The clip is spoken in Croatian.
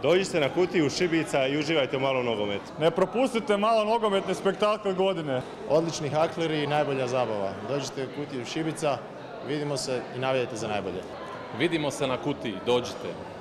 Dođite na Kutiju Šibica i uživajte malo u nogometu. Ne propustite malo nogometni spektakl godine. Odlični hakleri i najbolja zabava. Dođite u Kutiju Šibica, vidimo se i navijajte za najbolje. Vidimo se na Kutiji, dođite.